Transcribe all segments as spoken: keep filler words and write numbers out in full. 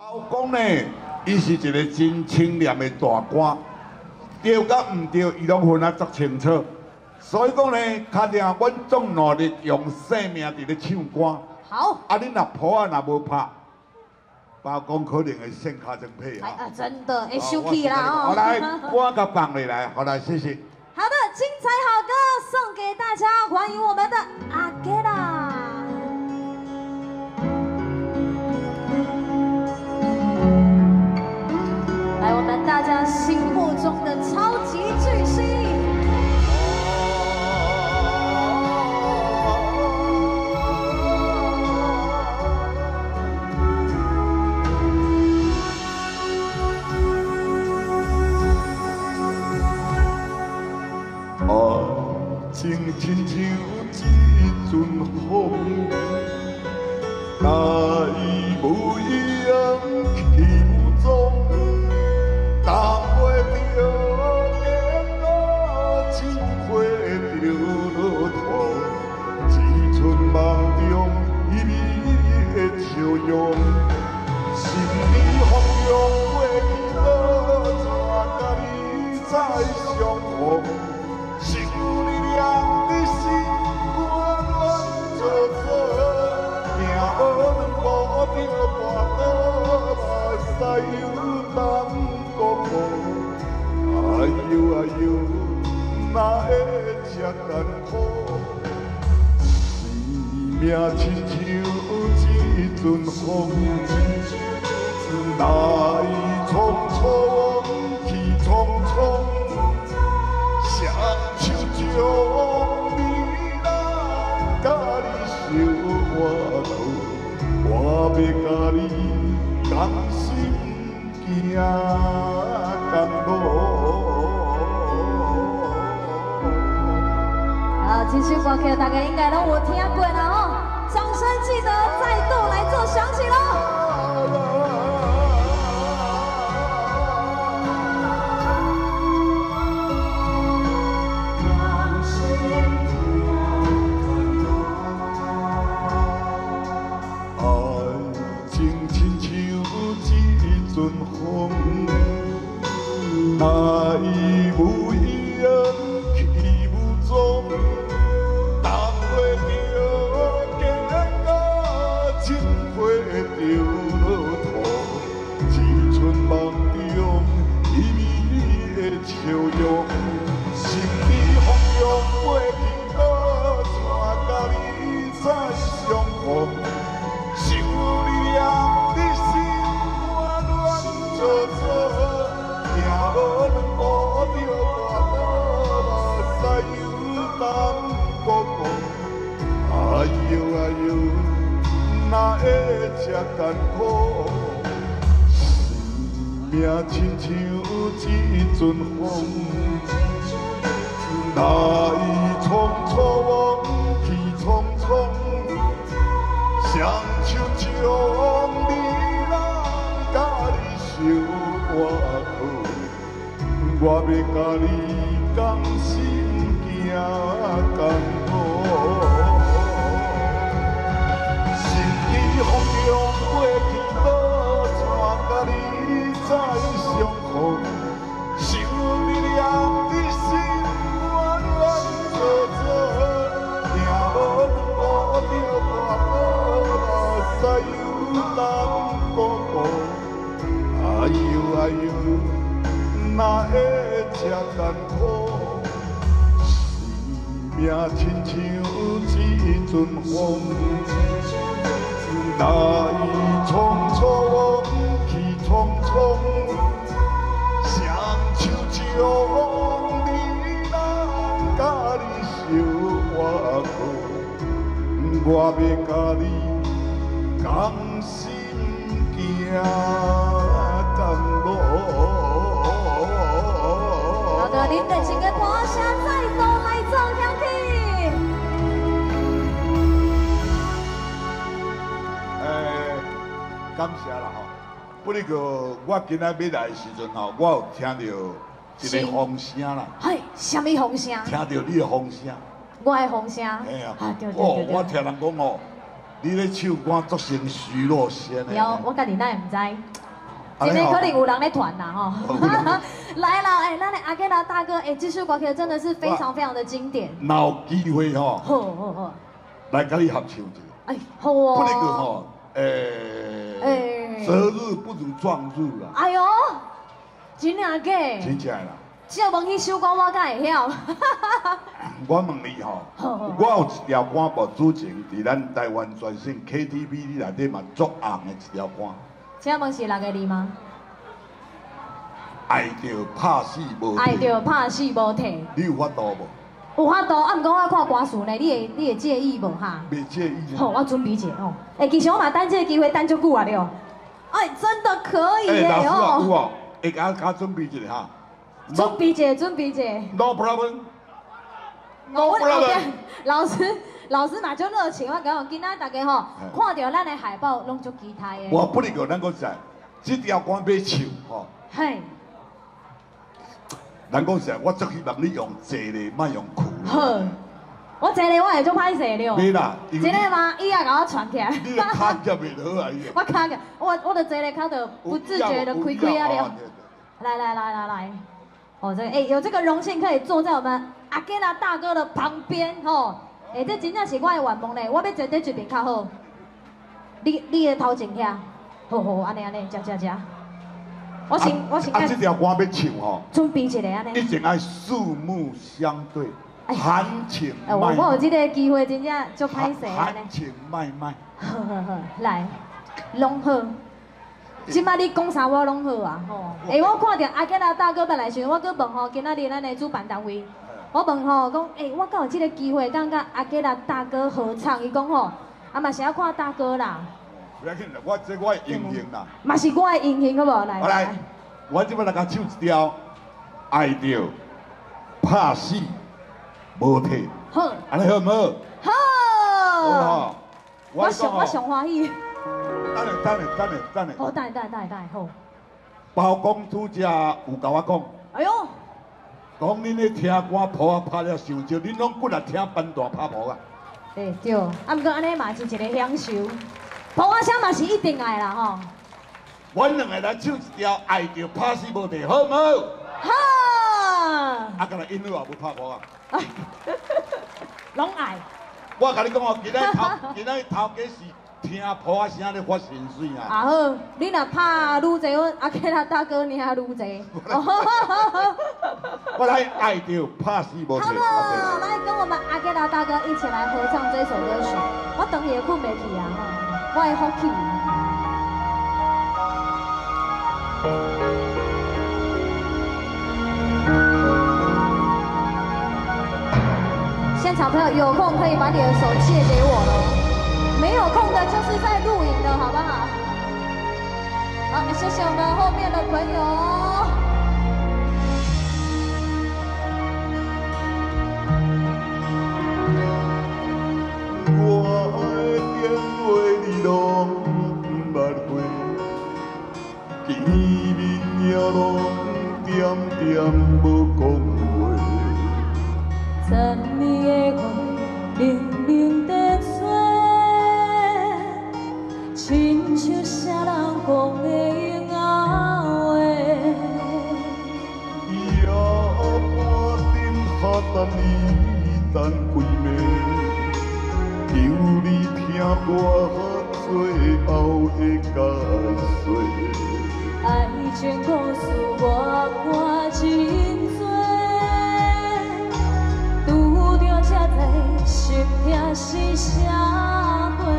老公呢，伊是一个真清廉的大官，对甲毋对，伊拢分啊足清楚。所以讲呢，较定阮总努力用性命伫咧唱歌。 好。 啊，你若谱啊，若无拍，包公可能会先卡成屁啊！ 哎啊，真的会生气啦哦。 好来，歌甲放落来，好来，谢谢。 好的，精彩好歌送给大家，欢迎我们的阿给拉。来，我们大家心目中的超级巨星。 情亲像一阵风，来无一样去无踪，当袂着结果，只会着落土。一寸梦中一米的笑容，心里汹涌过去落，怎甲你再相逢？让你心乱乱做做，行无两步就跋倒，目屎又当国母。哎呦哎呦，哪会这艰苦？生命亲像一阵风，来匆匆去匆匆。像你人甲你相活路，我要甲你同心行同路。 啊，这首歌曲大家应该拢有听过啦吼，掌声记得再度来做响起喽。春风来无影去无踪，当袂着结果，只会着落土。一寸梦中一米的笑容，心里汹涌过去落，怎甲你再相逢？想你让你心。做做，行无两步就跋倒，目屎又当国母。哎呦哎呦，哪会这艰苦？生命亲像一阵风，来匆匆去匆匆，双手将你人甲你。小我苦，我要甲你同心行同路。心里汹涌过去路，怎甲你再相逢？想你让你心乱乱做做，行无两步就跋倒，目屎又当国母。哎呦哎呦，哪会这艰苦？生命亲像一阵风，来匆匆去匆匆，双手将你人甲你相活苦，我要甲你同心行。 好的，您的几个脱下再度来做响起。 诶，感谢啦吼！不哩个，我今仔要来的时阵吼，我有听到一个风声啦。 嘿，什么风声？ 听到你的风声。 我的风声。 嘿啊。 啊，对对哦， 对对。 我听人讲哦，你咧唱歌足成徐若瑄的。 有，我家己哪会唔知？ 今天可能有人在团啦吼。来啦，哎，咱的阿吉拉大哥，哎，这首歌曲真的是非常非常的经典。 有机会吼， 好好好， 来跟你合唱一下。 哎，好哦。 不那个吼，诶，诶，择日不如撞日啦。 哎呦，真正假？ 真正啦。 借问迄首歌我敢会晓？ 我问你吼，我有一条歌无主情，伫咱台湾全省 K T V 里内底嘛足红的一条歌。 请问是六个字吗？ 爱着拍死无退。 爱着拍死无退。 你有法度无？ 有法度，啊，毋过我看歌词呢，你会你会介意无哈？ 袂介意。 好，我准备者哦。哎，其实我嘛等这个机会等足久啊了。哎，真的可以耶哦。哎，老师啊，有哦。 哦，会甲甲准备一下哈。 准备者，准备者。 No problem。 No problem。老师，老师嘛就热情，我讲今仔大家吼，看到咱的海报拢足期待的。 我不能够咱讲实，这条歌要唱吼。嘿。咱讲实，我足希望你用坐咧，莫用哭。好。 我坐咧，我会足歹势了。 没啦。 真的吗？伊也甲我传起来。 你个脚夹袂落啊！ 我脚夹，我我的坐咧脚就不自觉的亏亏啊了。来来来来来。哦，这个哎，有这个荣幸可以坐在我们阿吉拉大哥的旁边哦。哎，这真正是我的愿望咧，我要坐在这边较好。你你的头前遐，好好安尼安尼，食食食。我先我先。啊， 这条歌要唱吼。 准备一下安尼。 一定爱四目相对，含情脉脉。 我有这个机会，真正足歹势安尼。含情脉脉。 好好好，来，拢好。即摆你讲啥我拢好啊！吼，诶，我看到阿吉拉大哥要来时，我搁问吼，今仔日咱的主办单位，我问吼讲，诶，我敢有即个机会，敢甲阿吉拉大哥合唱？伊讲吼，啊嘛是要看大哥啦。 不要紧啦，我这我的英雄啦。 嘛是我的英雄，好无？来。 来，我即摆来甲唱一条，爱着拍死无退。好，安尼好唔好？ 好。 好。 我上我上欢喜。 等下，等下，等下，等下。 好，等下，等下，等下，等下，好。 包公主者有甲我讲， 哎呦， 讲恁咧听歌谱啊拍了伤少，恁拢过来听班大拍谱啊。 对对，啊，毋过安尼嘛是一个享受，谱啊声嘛是一定爱啦吼。 阮两个来唱一条《爱着拍死无地》，好唔好？ 好。 啊，干来音乐也无拍谱啊。 拢爱。 我甲你讲哦，今仔头，今仔头家是。听谱仔声咧发神水啊！ 啊好，你若拍愈济，阮阿吉拉大哥听愈济。 我来爱着拍死无退。 好了，来跟我们阿吉拉大哥一起来合唱这首歌曲。我等也困袂去啊，我会福气。现场朋友有空可以把你的手借给我了。没有空的，就是在录影的，好不好？好，谢谢我们后面的朋友。 我的电话你拢不捌回，见面也拢点点无讲话。 沉迷的我，明明在做。亲像啥人讲的婴仔话， 也半顶下等你等几暝，求你听我最后的解说。 爱情故事我看真多，拄着才知心痛是啥货。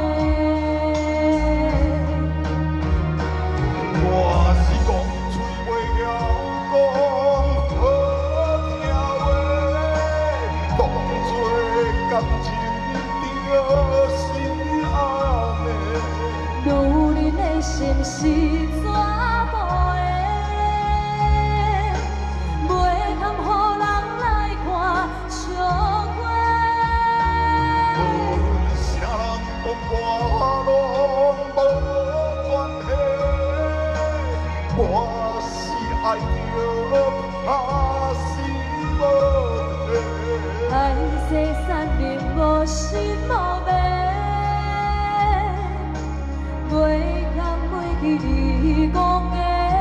我是讲嘴袂晓讲好听话，当作感情着是暗的。 女人的心是怎步的？袂堪予人来看笑话。 无论啥人讲我拢无关系。我是爱着拍死无退， 爱世散人无心无命，袂堪袂记你讲的。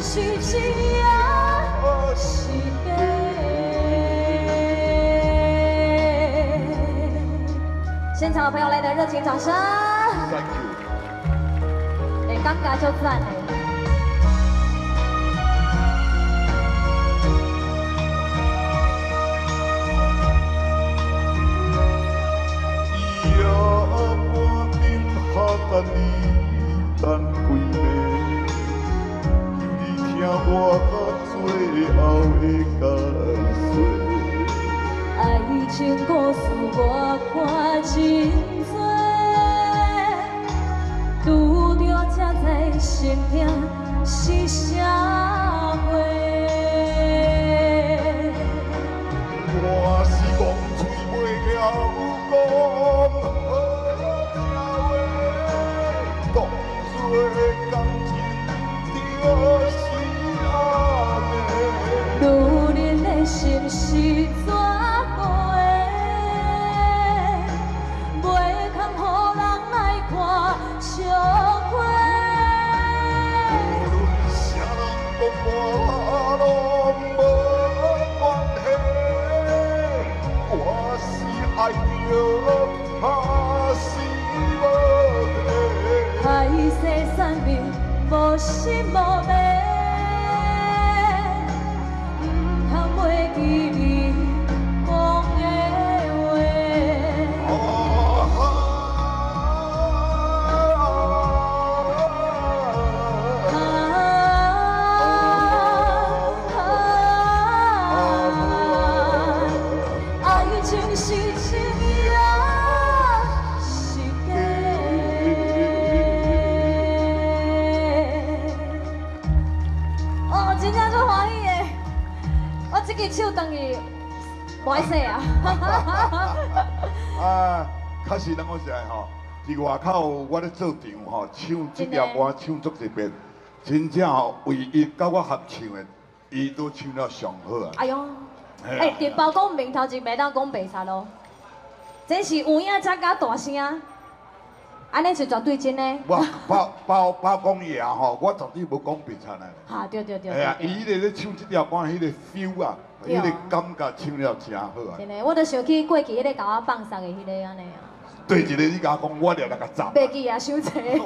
是一样是假。现场的朋友来点热情掌声。 Thank you。 哎，尴尬就赞了。 等你等几暝，你听我最后的解说。 爱情故事我看真多，拄着才知生命是啥货。 我是讲嘴袂晓讲。 女人的心是怎过的？袂通予人来看笑话。 无论啥人讲我拢无关系，我是爱着，还是无地？ 海誓山盟无心无味。 袂记伊讲的话，爱情是真也是假。哦，真正足欢喜的。 我这支手等于无爱洗啊！ 啊，确实咱讲实在吼，伫外口我咧做场吼，唱这条歌唱足一遍，真正吼唯一甲我合唱的，伊都唱了上好啊！ 哎呦，哎，电包讲面头前袂当讲白贼咯，这是有影才甲大声，安尼是绝对真的。 我包包包讲爷吼，我绝对无讲白贼来。 哈，对对对。 哎呀，伊咧咧唱这条歌，迄个 feel 啊，迄个感觉唱了真好啊！ 真的，我都想起过去迄个甲我放松的迄个安尼啊。 对一个你甲我讲，我了来甲赞。 袂记啊，伤济。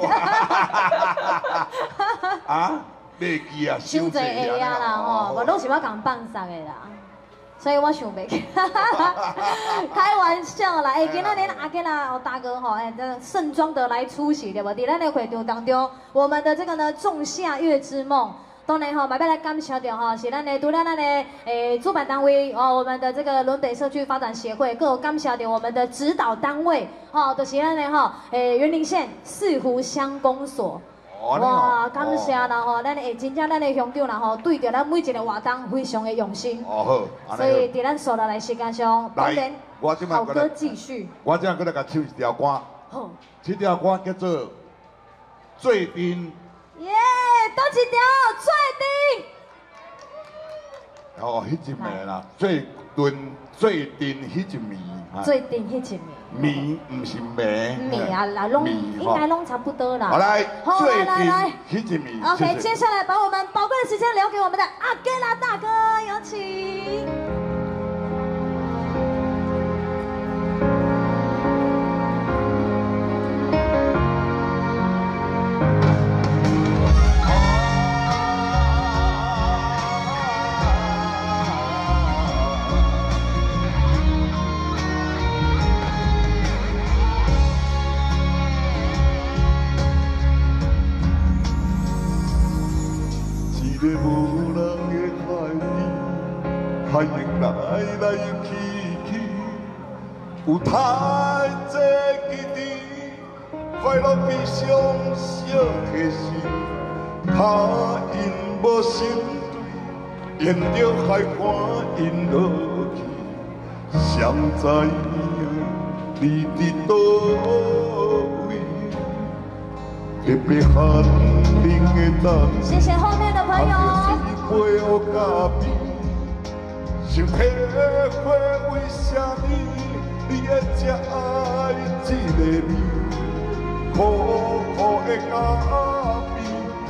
啊，袂记啊， 伤济会啊啦吼，无拢是我共放松的啦。 所以我想袂起，开玩笑啦！哎，今仔日阿吉啦，我大哥吼，哎，这盛装的来出席对不？在咱的会场当中，我们的这个呢《仲夏月之梦》，当然吼，嘛要来感谢着吼，是咱的除了咱的诶主办单位哦，我们的这个仑北社区发展协会，更有感谢着我们的指导单位，吼，就是咱的吼，诶云林县四湖乡公所。 哇，感谢啦吼，咱会真正咱的乡长啦吼，对着咱每一个活动非常的用心。 哦好， 所以在咱所来的时间上，当然好歌继续。 我这样搁来甲唱一条歌， 好， 这条歌叫做《最近》。 耶，倒一条最哦，迄一暝啦，最近最近迄一暝。 最近迄一暝， 暝唔是暝， 暝啊啦，拢应该拢差不多啦。 好来， 好来来来， 迄一暝。 OK， 接下来把我们宝贵的时间留给我们的阿吉拉大哥，有请。 一个无人的海边，海浪来来又去去，有太多记忆，快乐悲伤小提示，脚印无心对，沿着海岸引落去，谁知影你伫倒位？特别寒冷的冬。 谢谢后面的朋友。 背后咖啡，想体会为什么你会这爱这个味？苦苦的咖啡，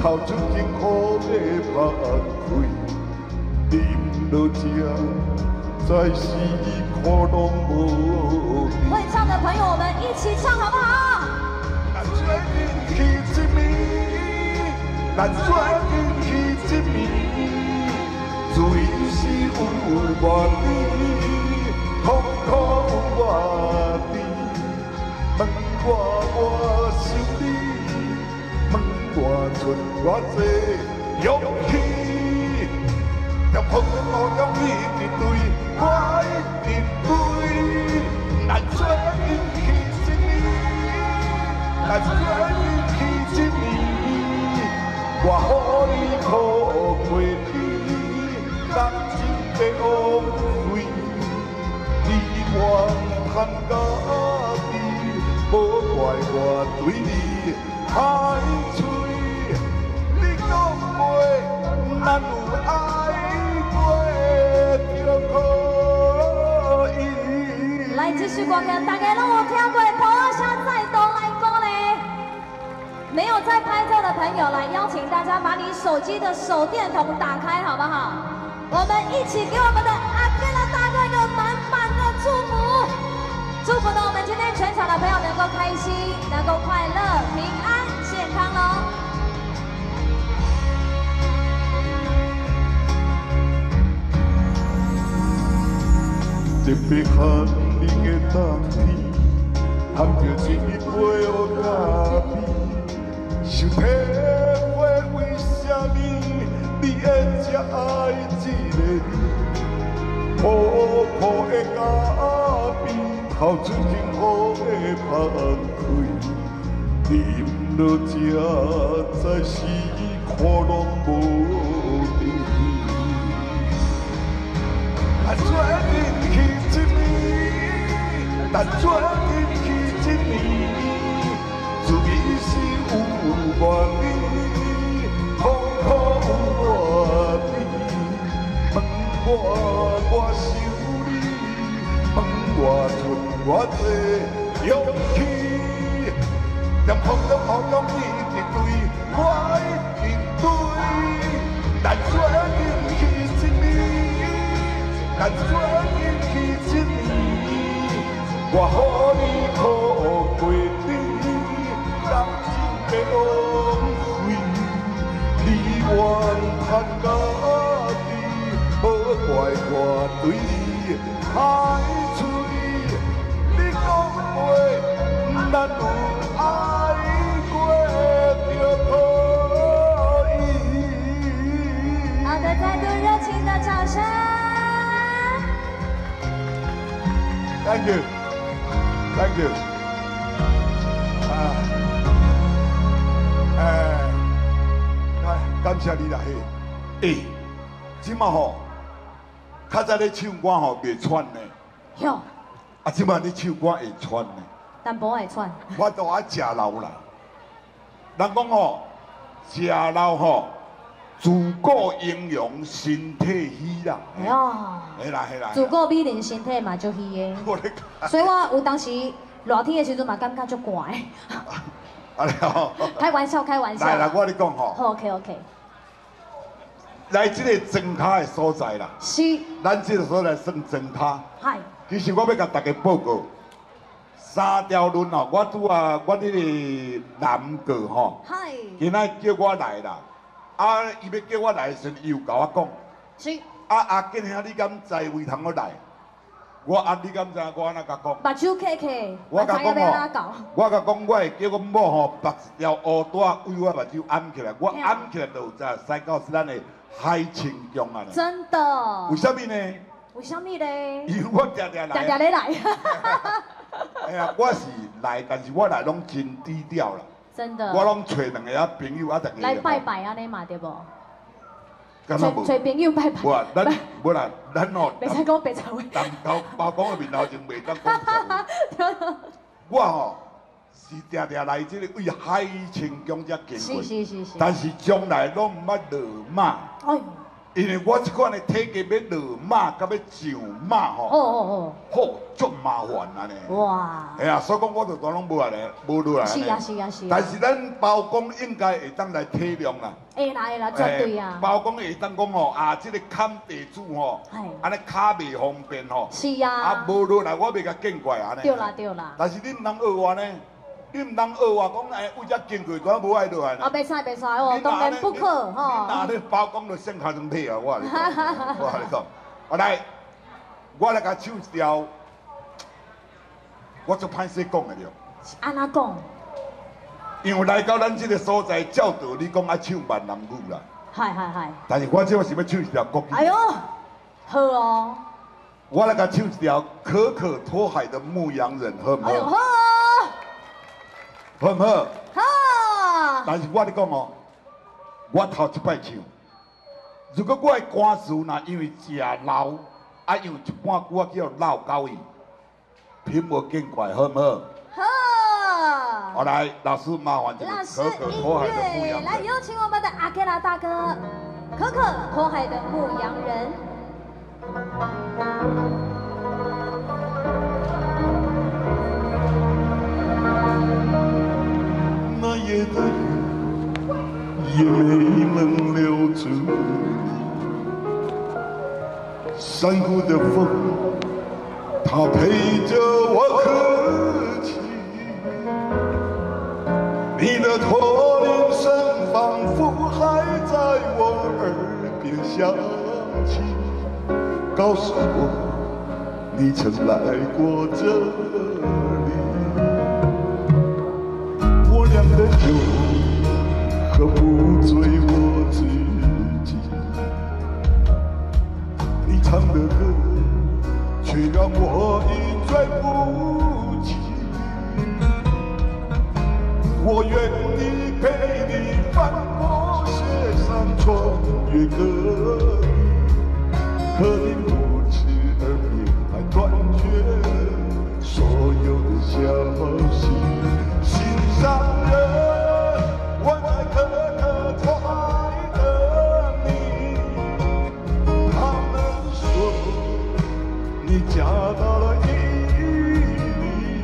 透出幸福的花开，饮落这再是苦拢无味。 会唱的朋友，我们一起唱好不好？ 咱做阵去一暝，咱做阵去一暝，水是有外味，苦苦有外味。问我我想你，问我剩我这勇气，让风雨中你一对，我一对，咱做阵去一暝，咱做阵去一暝，我予你苦过你，人真的枉费，你我叹家己。无怪我对你歹嘴，你讲袂，咱有爱过就可以。 来，继续歌歌，大家拢有听过，播下再度来歌嘞。没有在拍照的朋友，来邀请大家把你手机的手电筒打开，好不好？我们一起给我们的阿根拉大哥一个满满的祝福。祝福呢，我们今天全场的朋友能够开心，能够快乐、平安、健康喽！ 特别寒冷的冬天，含着一杯乌咖啡，想体会为什么你会这爱一个你，薄薄的咖啡。透出幸福的花开，饮落这才是苦拢无味。咱做阵去一暝，咱做阵去一暝，滋味是有外味，苦苦有外味。问我我想你，问我剩。我这勇气，让风中雨中你一对，我一对。咱做阵去一暝，咱做阵去一暝，我予你苦过你，人真的枉费，你怨叹家己，无怪我对你歹嘴。咱有爱过就可以。 好的，再度热情的掌声。 Thank you, thank you。啊，哎，感谢你啦嘿。诶，即马吼，较早咧唱歌吼袂喘呢。 哟。 啊，即马你唱歌会喘呢。 淡薄会喘。 我都爱食老啦。人讲吼，食老吼，自古英雄身体虚啦。 哎哟。 系啦系啦。 自古美人身体嘛就虚的。所以我有当时热天的时阵嘛感觉足寒的。 啊了。 开玩笑，开玩笑。 来啦，我跟你讲吼。 好 ，OK OK。 来这个庄脚的所在啦。 是。 咱这个所在算庄脚。 嗨。 其实我要甲大家报告。三条轮哦，我拄啊，我迄个男哥吼，今仔叫我来啦，啊，伊要叫我来时，伊有甲我讲， 是， 啊阿健兄，你敢知为通我来？我啊，你敢知我安怎甲讲？ 目睭开开， 我甲讲吼，我甲讲，我会叫阮某吼，绑一条乌带为我目睭按起来，我按起来就有知，使到是咱的海青宫啊！ 真的？ 为什么呢？ 为什么呢？ 因为我常常来， 常常咧来。 哎呀，我是来，但是我来拢真低调啦。 真的。 我拢找两个啊朋友啊，逐个来拜拜安尼嘛对无？ 找找朋友拜拜。 无啊，咱无啦，咱吼。 袂使讲白话话。 人头包讲的面头前袂当讲。我吼是常常来这个为海青宫遮经过。 是是是是。 但是从来拢毋捌落马。 哎呦。 因为我这款的体格要落马，甲要上马吼， 哦哦好足麻烦安尼。 哦，哇！ 哎呀，所以讲我就当拢无来，无落来。 是啊是啊是啊。 但是咱包公应该会当来体谅啦。 会啦会啦，绝对啊。 包公会当讲吼，啊，这个砍地主吼，安尼卡袂方便吼。 是啊。 啊，无落来我袂甲见怪安尼。 对啦对啦。 但是你毋通学我呢？你毋通学我讲，哎，为只经过咱无爱落来。 啊，袂使袂使哦，当然不可吼。 你拿咧包公就先开成体啊，我跟你讲，我跟你讲，啊来，我来甲唱一条，我做歹势讲的了。 安怎讲？ 因为来到咱这个所在，照道理讲爱唱闽南语啦。 系系系。 但是我这是要唱一条国语。 哎呦，好哦。 我来甲唱一条可可托海的《牧羊人》，好唔好？ 哎呦好。 好唔好？ 好。 但是我咧讲哦，我头一摆唱，如果我的歌词若因为食老，啊用一半句啊叫老狗语，品无见怪，好唔好？ 好。 好来，老师麻烦这个老师可可托海的《牧音乐， 羊人》。 来有请我们的阿 K 拉大哥，可可托海的《牧羊人》。 那夜的雨也没能留住山谷的风，它陪着我哭泣。你的驼铃声仿佛还在我耳边响起，告诉我你曾来过这里。我酿的酒喝不醉我自己，你唱的歌却让我一醉不起。我愿意陪你翻过雪山，穿越戈壁，可你不辞而别，还断绝了所有的消息。心上人，我在可可托海等你。他们说你嫁到了伊犁，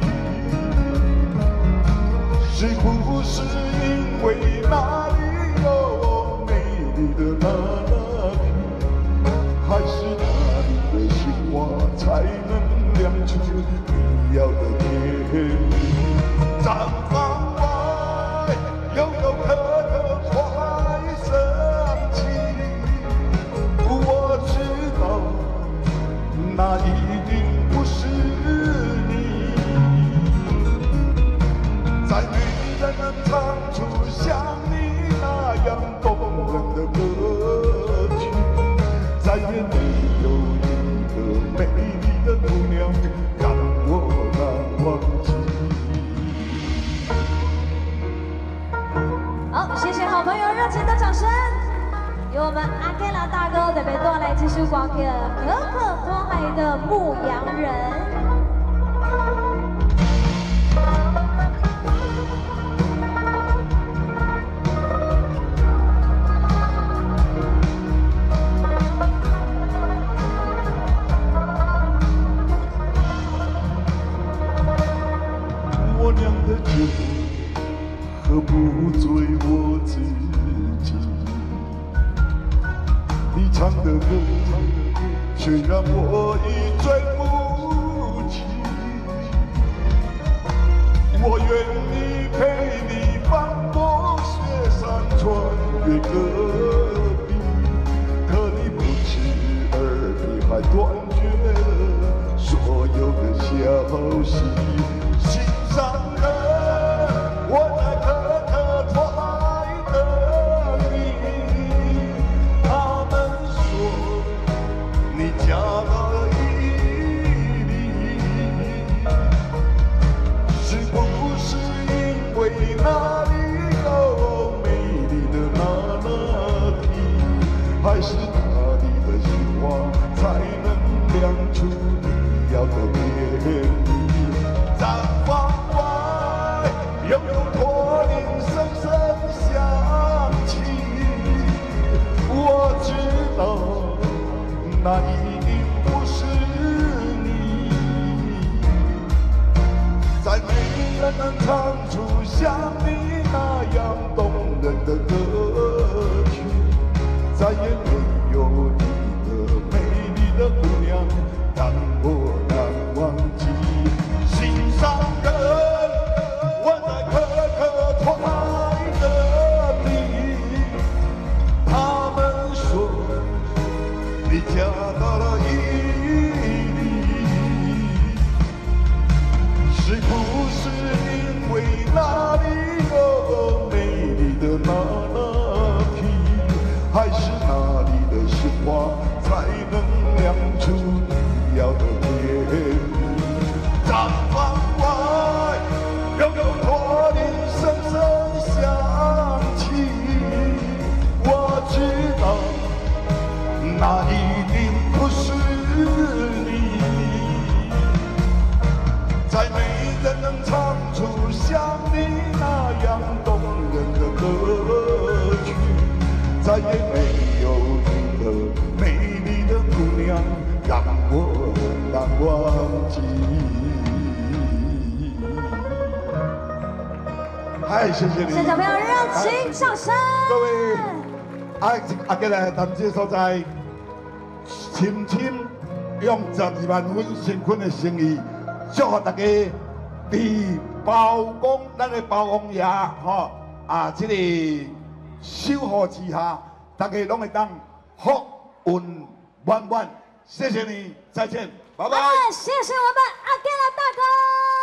是不是因为那里有美丽的那匹，还是那里的鲜花才能亮出你要的天地？毡房外悠悠可可托海升起，我知道那一定不是你。在女人能唱出像你那样动人的歌曲，再也没有一个美丽的姑娘让我难忘记。 好，谢谢好朋友热情的掌声。由我们阿 K 拉大哥特别带来这首歌曲《可可托海的牧羊人》。 我酿的酒喝不醉我自己，你唱的歌却让我一醉不起。我愿意陪你翻过雪山，穿越戈壁，可你不辞而别，还断绝了所有的消息。心上人，我在可可托海等你。他们说你嫁到了伊犁，是不是因为那里有美丽的那拉提，还是那里的鲜花才能亮出你要的天地？毡房外悠悠驼铃声声响起，我知道再也没有你的美丽的姑娘让我难忘记。心上人，我在可可托海的地，他们说你嫁到了伊犁，是不是因为那里有美丽的那拉皮，还是那里的鲜花才能酿出你要的甜蜜？毡房外悠悠驼铃声声响起，我知道那一定不是你，再没人能唱出像你那样动人的歌曲，再也没有一个美丽的姑娘让我难忘记。嗨，谢谢你， 现场朋友热情掌声。 各位，啊，啊，过来谈这所在，深深用十二万分成坤的诚意，祝福大家伫包公咱的包公爷吼啊，这个守护之下，大家拢会当福运满满。谢谢你，再见，拜拜。 谢谢我们阿健拉大哥。